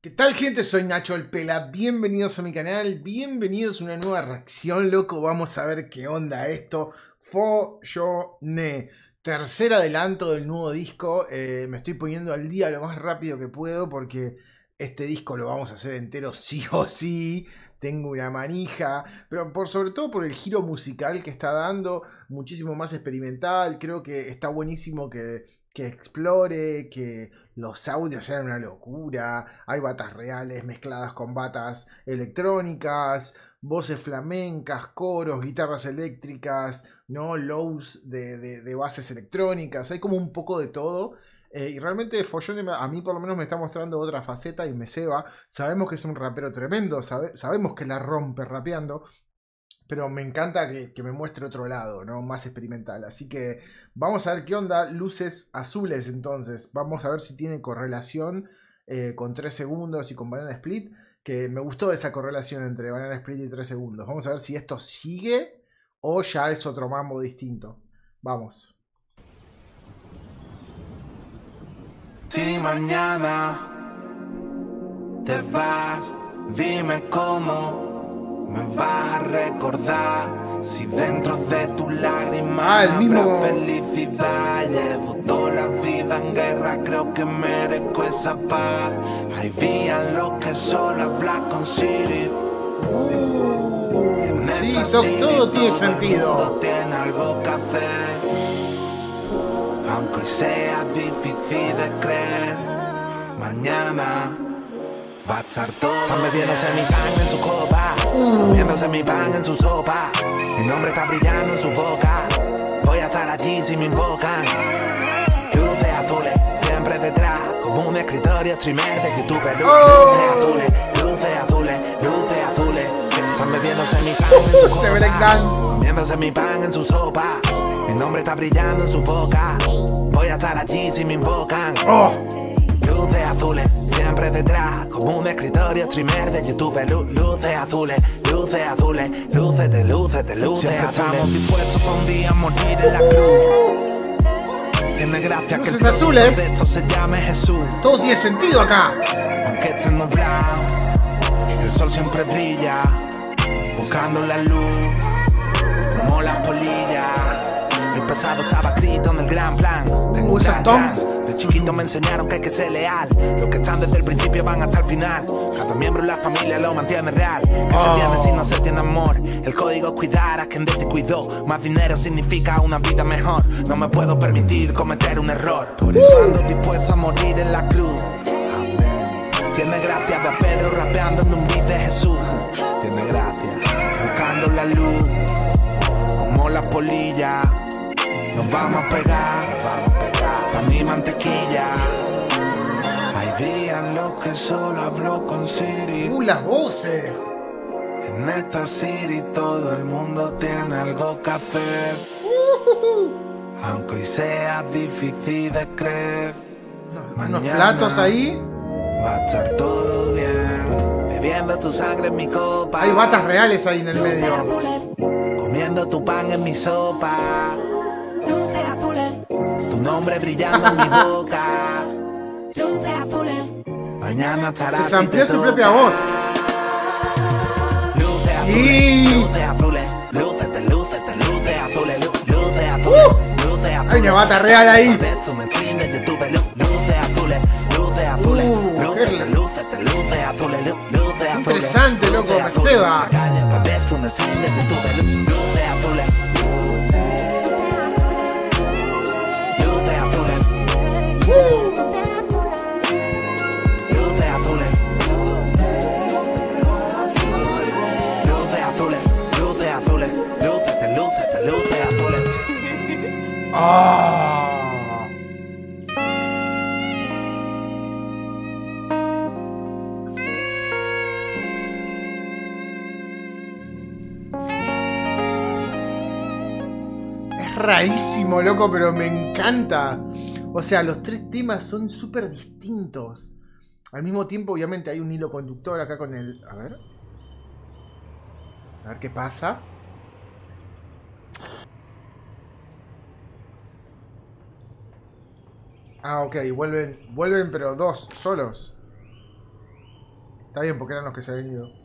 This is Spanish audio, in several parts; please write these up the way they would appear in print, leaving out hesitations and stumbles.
¿Qué tal, gente? Soy Nacho el Pela, bienvenidos a mi canal, bienvenidos a una nueva reacción, loco. Vamos a ver qué onda esto. Follone, tercer adelanto del nuevo disco. Me estoy poniendo al día lo más rápido que puedo porque este disco lo vamos a hacer entero sí o sí. Tengo una manija, pero sobre todo por el giro musical que está dando, muchísimo más experimental. Creo que está buenísimo que explore, que los audios sean una locura. Hay batas reales mezcladas con batas electrónicas, voces flamencas, coros, guitarras eléctricas, ¿no? Lows de bases electrónicas. Hay como un poco de todo. Y realmente Follone a mí por lo menos me está mostrando otra faceta y me ceba. Sabemos que es un rapero tremendo, sabemos que la rompe rapeando, pero me encanta que me muestre otro lado, ¿no? Más experimental. Así que vamos a ver qué onda. Luces azules, entonces. Vamos a ver si tiene correlación con 3 segundos y con Banana Split. Que me gustó esa correlación entre Banana Split y 3 segundos. Vamos a ver si esto sigue o ya es otro mambo distinto. Vamos. Si mañana te vas, dime cómo me vas a recordar. Si dentro de tu lágrima habrá felicidad. Llevo toda la vida en guerra, creo que merezco esa paz. Hay días en los que solo hablar con Siri. Sí, todo tiene sentido. Todo tiene algo que hacer. Aunque hoy sea difícil de creer, mañana va a estar todo. Están bebiéndose mi sangre en su copa, comiéndose mi pan en su sopa. Mi nombre está brillando en su boca. Voy a estar allí si me invocan. Luces azules, siempre detrás, como un escritorio streamer de YouTube. Luces azules, luces azules, luces azules. Están bebiéndose mi sangre en su copa, comiéndose mi pan en su sopa. Mi nombre está brillando en su boca. Voy a estar allí si me invocan. Luces azules, siempre detrás, como un escritorio streamer de YouTube. Luces azules, luces azules, luces de luces de luces. Siempre estamos dispuestos para un día morir en la cruz. Tiene gracia que el azules de esto se llame Jesús. Todo tiene sentido acá. Aunque esté nublado, el sol siempre brilla, buscando la luz, como las polillas. El pasado estaba escrito en el gran plan. Tengo un gran plan. De chiquito me enseñaron que hay que ser leal. Los que están desde el principio van hasta el final. Cada miembro en la familia lo mantiene real. Que se entiende si no se tiene amor. El código es cuidar a quien de ti cuidó. Más dinero significa una vida mejor. No me puedo permitir cometer un error. Por eso ando dispuesto a morir en la cruz. Amén. Tiene gracia ver a Pedro rapeando en un beat de Jesús. Tiene gracia buscando la luz, como la polilla. Nos vamos a pegar, pa' mi mantequilla. Hay días en los que solo hablo con Siri. Las voces. En esta Siri todo el mundo tiene algo que hacer. Aunque hoy sea difícil de creer, Unos platos ahí. Va a estar todo bien. Bebiendo tu sangre en mi copa. Hay batas reales ahí en el medio. Comiendo tu pan en mi sopa. Tu nombre brillando en mi boca. Mañana estarás. Se samplea su propia voz. Luces azules, luces de luces de luces azules, luces azules, luces azules. Hay una bata real ahí. Luces azules, luces azules, luces de luces de luces azules, luces azules. Interesante, loco, me ceba. Parece un stream de YouTube, luces azules. Luces azules. Luces azules, luces azules, luces de luces de luces azules. Es rarísimo, loco, pero me encanta. O sea, los 3 temas son súper distintos. Al mismo tiempo, obviamente, hay un hilo conductor acá con el... A ver qué pasa. Ah, ok, vuelven pero 2 solos. Está bien, porque eran los que se habían ido.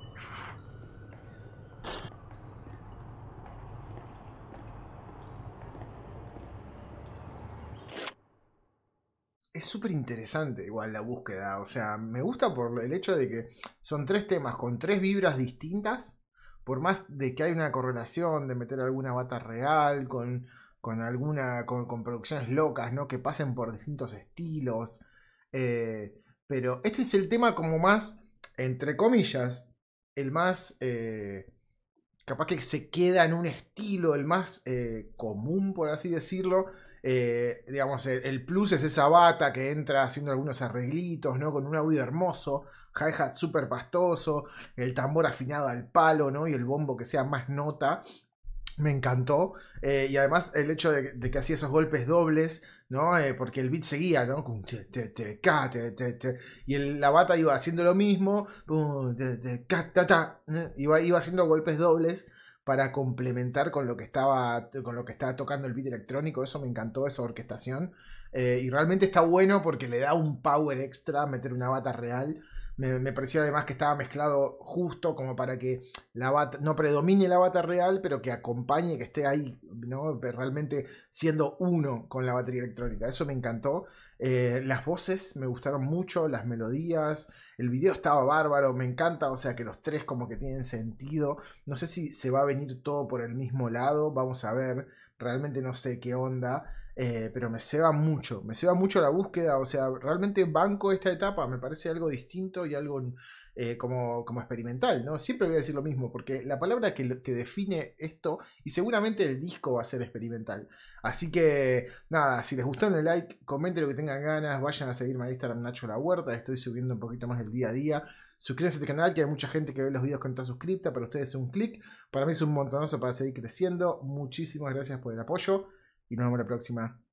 Es súper interesante igual la búsqueda, o sea, me gusta por el hecho de que son 3 temas con 3 vibras distintas, por más de que hay una correlación de meter alguna bata real con producciones locas, ¿no? Que pasen por distintos estilos, pero este es el tema como más, entre comillas, el más, capaz que se queda en un estilo, el más común, por así decirlo. Digamos, el plus es esa bata que entra haciendo algunos arreglitos, ¿no? Con un audio hermoso, hi-hat súper pastoso, el tambor afinado al palo, ¿no? Y el bombo que sea más nota. Me encantó. Y además el hecho de que hacía esos golpes dobles, ¿no? Porque el beat seguía, ¿no? Y la bata iba haciendo lo mismo. Iba haciendo golpes dobles para complementar con lo que estaba tocando el beat electrónico. Eso me encantó, esa orquestación. Y realmente está bueno porque le da un power extra meter una bata real. Me pareció además que estaba mezclado justo como para que la bata no predomine la bata real, pero que acompañe, que esté ahí, ¿no? Realmente siendo uno con la batería electrónica. Eso me encantó. Las voces me gustaron mucho, las melodías, el video estaba bárbaro, me encanta, o sea que los 3 como que tienen sentido. No sé si se va a venir todo por el mismo lado, vamos a ver, realmente no sé qué onda. Pero me ceba mucho la búsqueda, o sea, realmente banco esta etapa, me parece algo distinto y algo como experimental, ¿no? Siempre voy a decir lo mismo, porque la palabra que define esto, y seguramente el disco va a ser experimental. Así que, nada, si les gustó, denle like, comenten lo que tengan ganas, vayan a seguirme a Instagram Nacho La Huerta, estoy subiendo un poquito más el día a día. Suscríbanse a este canal, que hay mucha gente que ve los videos que no está suscripta, para ustedes es un clic, para mí es un montonazo para seguir creciendo. Muchísimas gracias por el apoyo y nos vemos la próxima.